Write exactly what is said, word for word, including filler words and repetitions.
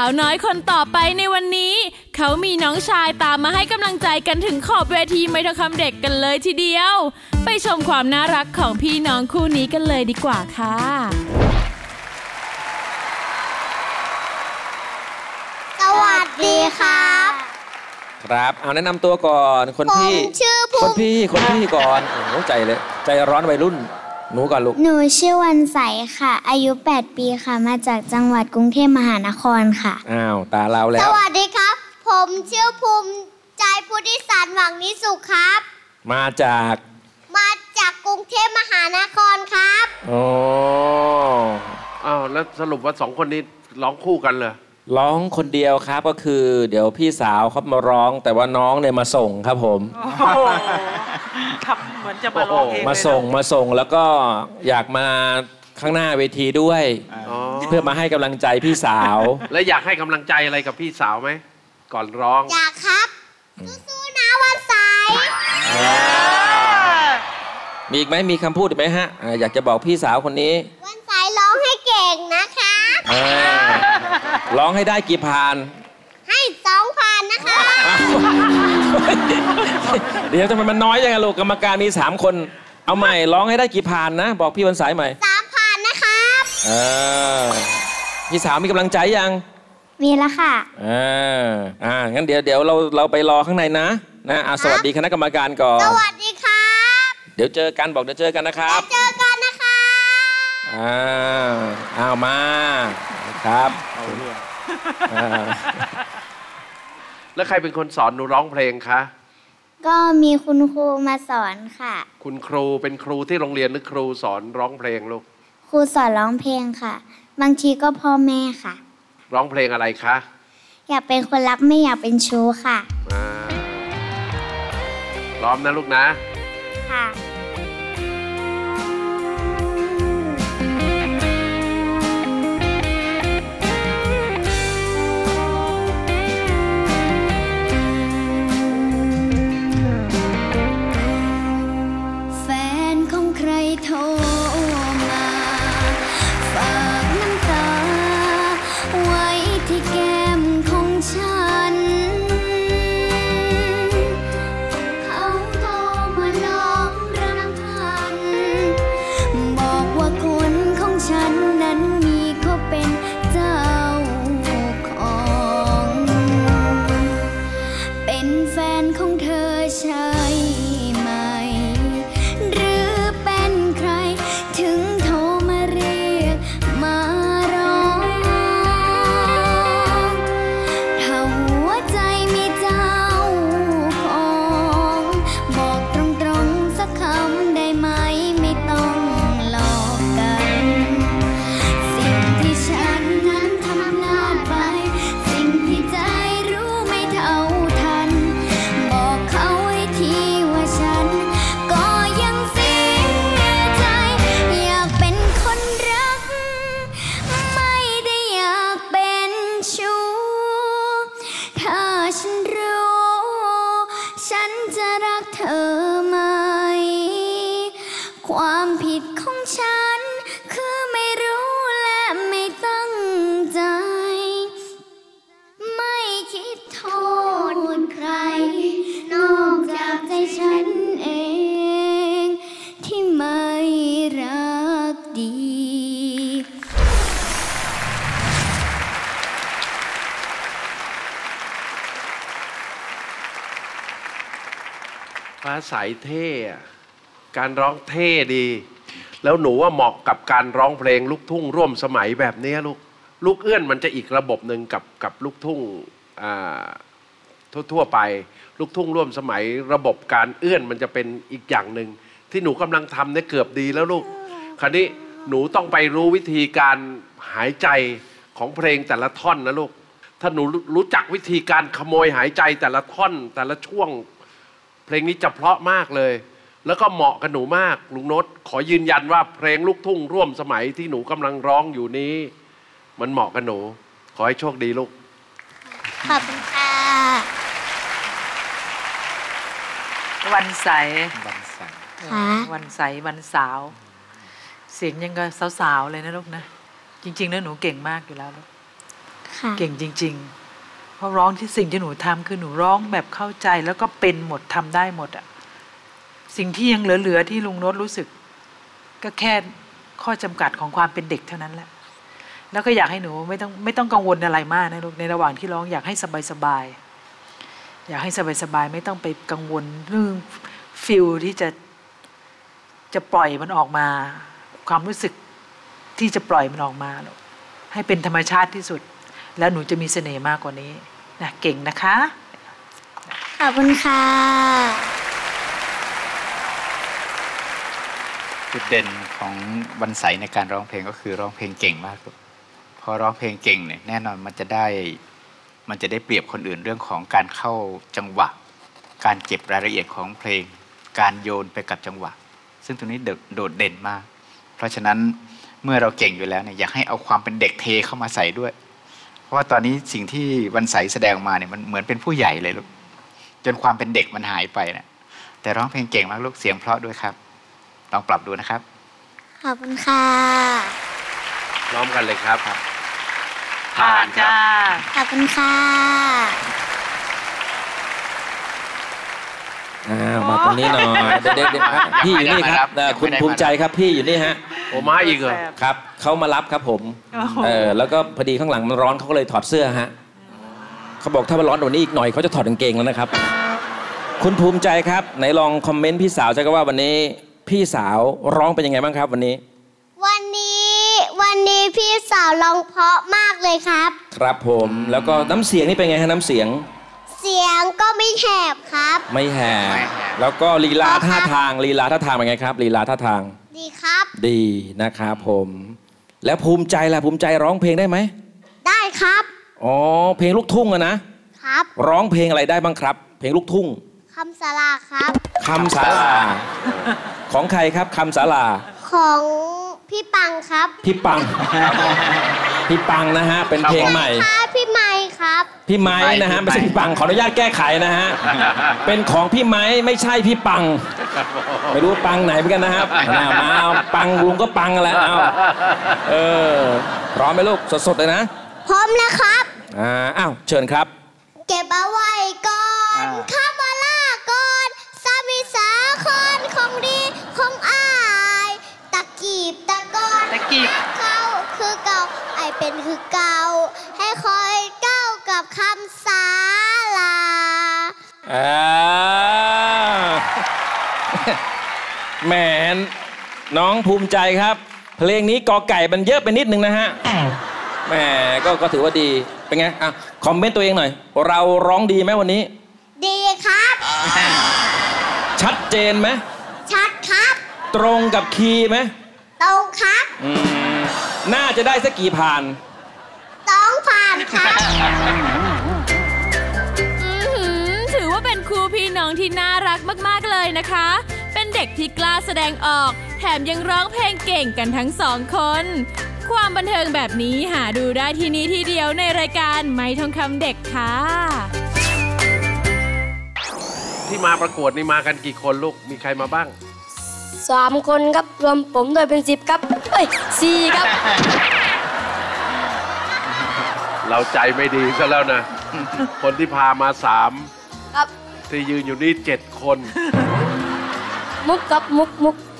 าวน้อยคนต่อไปในวันนี้เขามีน้องชายตามมาให้กำลังใจกันถึงขอบเวทีไมโทรคำเด็กกันเลยทีเดียวไปชมความน่ารักของพี่น้องคู่นี้กันเลยดีกว่าค่ะสวัสดีครับครับเอาแนะนำตัวก่อนคนพี่ชื่อคนพี่คนพี่ก่อนโอ้ใจเลยใจร้อนวัยรุ่นหนูก่อนลูกหนูชื่อวันใสค่ะอายุแปดปีค่ะมาจากจังหวัดกรุงเทพมหานครค่ะอ้าวตาเราแล้วสวัสดีครับผมชื่อภูมิใจพุทธิสารหวังนิสุขครับมาจากมาจากกรุงเทพมหานครครับอ๋ออ้าวแล้วสรุปว่าสองคนนี้ร้องคู่กันเลยร้องคนเดียวครับก็คือเดี๋ยวพี่สาวเขามาร้องแต่ว่าน้องเนี่ยมาส่งครับผมครับเหมือนจะมาร้องเองมาส่งมาส่งแล้วก็อยากมาข้างหน้าเวทีด้วยเพื่อมาให้กำลังใจพี่สาวแล้วอยากให้กำลังใจอะไรกับพี่สาวไหมก่อนร้องอยากครับสู้ๆนะวันใสมีอีกไหมมีคำพูดอีกไหมฮะอยากจะบอกพี่สาวคนนี้วันใสร้องให้เก่งนะคะร้องให้ได้กี่ผ่านให้สองผ่านนะคะเดี๋ยวทำไมมันน้อยจังอะลูกกรรมการมีสามคนเอาใหม่ร้องให้ได้กี่ผ่านนะบอกพี่วันใสใหม่สามผ่านนะครับเออพี่สาวมีกำลังใจยังมีแล้วค่ะอ่าอ่างั้นเดี๋ยวเดี๋ยวเราเราไปรอข้างในนะนะอ่ะสวัสดีคณะกรรมการก่อนสวัสดีครับเดี๋ยวเจอกันบอกเดี๋ยวเจอกันนะครับเจอกันนะคะอ่าอ้าวมาครับแล้วใครเป็นคนสอนหนูร้องเพลงคะก็มีคุณครูมาสอนค่ะคุณครูเป็นครูที่โรงเรียนหรือครูสอนร้องเพลงลูกครูสอนร้องเพลงค่ะบางทีก็พ่อแม่ค่ะร้องเพลงอะไรคะอยากเป็นคนรักไม่อยากเป็นชู้ค่ะพร้อมนะลูกนะค่ะโทรมาฝากน้ำตาไว้ที่แก้มของฉันเขาโทรมาร้องรำพันบอกว่าคนของฉันนั้นมีเขาเป็นเจ้าของเป็นแฟนของเธอใช่ไหมถึงโทรมาเรียกมาร้องถ้าหัวใจมีเจ้าของบอกตรงๆสักคำได้ไหมไม่ต้องหลอกกันสิ่งที่ฉันนั้นทำพลาดไปสิ่งที่ใจรู้ไม่เท่าทันบอกเขาให้ทีว่าฉันก็ยังเสียใจอยากเป็นคนรักไม่ได้อยากเป็นชู้ถ้าฉันรู้ฉันจะรักเธอไหมความผิดของฉันคือไม่รู้และไม่ตั้งใจไม่คิดโทษใครนอกจากใจฉันเองที่ไม่รักดีฟ้าใสเท่การร้องเท่ดีแล้วหนูว่าเหมาะกับการร้องเพลงลูกทุ่งร่วมสมัยแบบนี้ลูกลูกเอื้อนมันจะอีกระบบหนึ่งกับกับลูกทุ่งทั่วๆไปลูกทุ่งร่วมสมัยระบบการเอื้อนมันจะเป็นอีกอย่างหนึ่งที่หนูกำลังทำเนี่ยเกือบดีแล้วลูกคราวนี้หนูต้องไปรู้วิธีการหายใจของเพลงแต่ละท่อนนะลูกถ้าหนูรู้จักวิธีการขโมยหายใจแต่ละท่อนแต่ละช่วงเพลงนี้จะเพราะมากเลยแล้วก็เหมาะกับหนูมากลุงโน้ตขอยืนยันว่าเพลงลูกทุ่งร่วมสมัยที่หนูกำลังร้องอยู่นี้มันเหมาะกับหนูขอให้โชคดีลูกขอบคุณค่ะวันใสวันใสวันใสวันสาวเสียงยังกับสาวๆเลยนะลูกนะจริงๆแล้วหนูเก่งมากอยู่แล้วลูกคค่ะเก่งจริงๆเพราะร้องที่สิ่งที่หนูทำคือหนูร้องแบบเข้าใจแล้วก็เป็นหมดทำได้หมดอะสิ่งที่ยังเหลือๆที่ลุงโน้ตรู้สึกก็แค่ข้อจำกัดของความเป็นเด็กเท่านั้นแหละแล้วก็อยากให้หนูไม่ต้องไม่ต้องกังวลอะไรมากนะลูกในระหว่างที่ร้องอยากให้สบายๆอยากให้สบายๆไม่ต้องไปกังวลเรื่องฟิลที่จะจะปล่อยมันออกมาความรู้สึกที่จะปล่อยมันออกมาลูกให้เป็นธรรมชาติที่สุดแล้วหนูจะมีเสน่ห์มากกว่านี้นะเก่งนะคะขอบคุณค่ะจุดเด่นของวันใสในการร้องเพลงก็คือร้องเพลงเก่งมากครับพอร้องเพลงเก่งเนี่ยแน่นอนมันจะได้มันจะได้เปรียบคนอื่นเรื่องของการเข้าจังหวะการเก็บรายละเอียดของเพลงการโยนไปกับจังหวะซึ่งตรงนี้โดดเด่นมากเพราะฉะนั้นเมื่อเราเก่งอยู่แล้วเนี่ยอยากให้เอาความเป็นเด็กเทเข้ามาใส่ด้วยเพราะว่าตอนนี้สิ่งที่วันใสแสดงมาเนี่ยมันเหมือนเป็นผู้ใหญ่เลยลูกจนความเป็นเด็กมันหายไปนะแต่ร้องเพลงเก่งมากลูกเสียงเพราะด้วยครับลองปรับดูนะครับขอบคุณค่ะพร้อมกันเลยครับผ่านจ้าขอบคุณค่ะอ่ามาตรงนี้หน่อยเด็กๆพี่อยู่นี่ครับคุณภูมิใจครับพี่อยู่นี่ฮะโอ้มาอีกเหรอครับเขามารับครับผมเออแล้วก็พอดีข้างหลังมันร้อนเขาก็เลยถอดเสื้อฮะเขาบอกถ้ามันร้อนกว่านี้อีกหน่อยเขาจะถอดกางเกงแล้วนะครับคุณภูมิใจครับไหนลองคอมเมนต์พี่สาวจะก็ว่าวันนี้พี่สาวร้องเป็นยังไงบ้างครับวันนี้วันนี้วันนี้พี่สาวร้องเพราะมากเลยครับครับผมแล้วก็น้ำเสียงนี่เป็นไงฮะน้ำเสียงเสียงก็ไม่แหบครับไม่แหบแล้วก็ลีลาท่าทางลีลาท่าทางเป็นไงครับลีลาท่าทางดีครับดีนะครับผมแล้วภูมิใจล่ะภูมิใจร้องเพลงได้ไหมได้ครับอ๋อเพลงลูกทุ่งอะนะครับร้องเพลงอะไรได้บ้างครับเพลงลูกทุ่งคำศาลาครับคำศาลาของใครครับคำศาลาของพี่ปังครับพี่ปังพี่ปังนะฮะเป็นเพลงใหม่พี่ไม้ครับพี่ไม้นะฮะไม่ใช่พี่ปังขออนุญาตแก้ไขนะฮะเป็นของพี่ไม้ไม่ใช่พี่ปังไม่รู้ปังไหนเหมือนกันนะครับมาปังลุงก็ปังแล้วเอาเออพร้อมไหมลูกสดๆเลยนะพร้อมแล้วครับอ่าอ้าวเชิญครับเก็บเอาไว้ก่อนข้ามาลาก่อนสามีสาคนของดีของอายตะกีบตะกอนตะกีบเขาคือเก่าไอเป็นคือเก่าให้คอยเก้ากับคำศาลาอ่าแหมน้องภูมิใจครับเพลงนี้กอไก่มันเยอะไปนิดนึงนะฮะแหมก็ก็ถือว่าดีเป็นไงอ่ะคอมเมนต์ตัวเองหน่อยเราร้องดีไหมวันนี้ดีครับชัดเจนไหมชัดครับตรงกับคีย์ไหมตรงครับอืมน่าจะได้สักกี่ผ่านต้องผ่านครับถือว่าเป็นคู่พี่น้องที่น่ารักมากๆเลยนะคะเป็นเด็กที่กล้าแสดงออกแถมยังร้องเพลงเก่งกันทั้งสองคนความบันเทิงแบบนี้หาดูได้ที่นี้ที่เดียวในรายการไม้ทองคำเด็กค่ะที่มาประกวดนี่มากันกี่คนลูกมีใครมาบ้างสามคนครับรวมผมด้วยเป็นสิบครับเอ้ยสี่ครับเราใจไม่ดีซะแล้วนะคนที่พามาสามครับที่ยืนอยู่นี่เจ็ดคนมุกครับมุกมุก